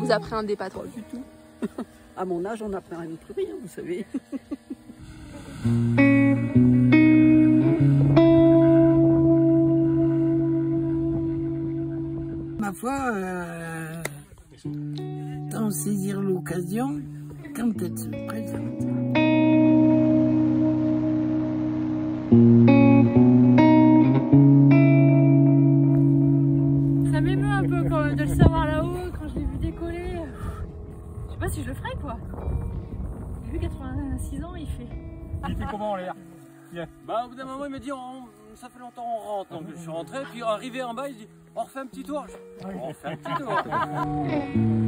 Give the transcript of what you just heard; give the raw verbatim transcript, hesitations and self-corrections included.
vous appréhendez pas trop? Pas du tout. À mon âge, on n'appréhende plus rien, vous savez. Ma foi, euh, tant saisir l'occasion quand elle se présente. Ça m'émeut un peu quand même de le savoir là-haut, quand je l'ai vu décoller. Je sais pas si je le ferai quoi. J'ai vu quatre-vingt-six ans, il fait. Il était comment en l'air? Bah au bout d'un moment il m'a dit on, ça fait longtemps on rentre, donc je suis rentré, puis arrivé en bas il dit on refait un petit tour. On refait un petit tour.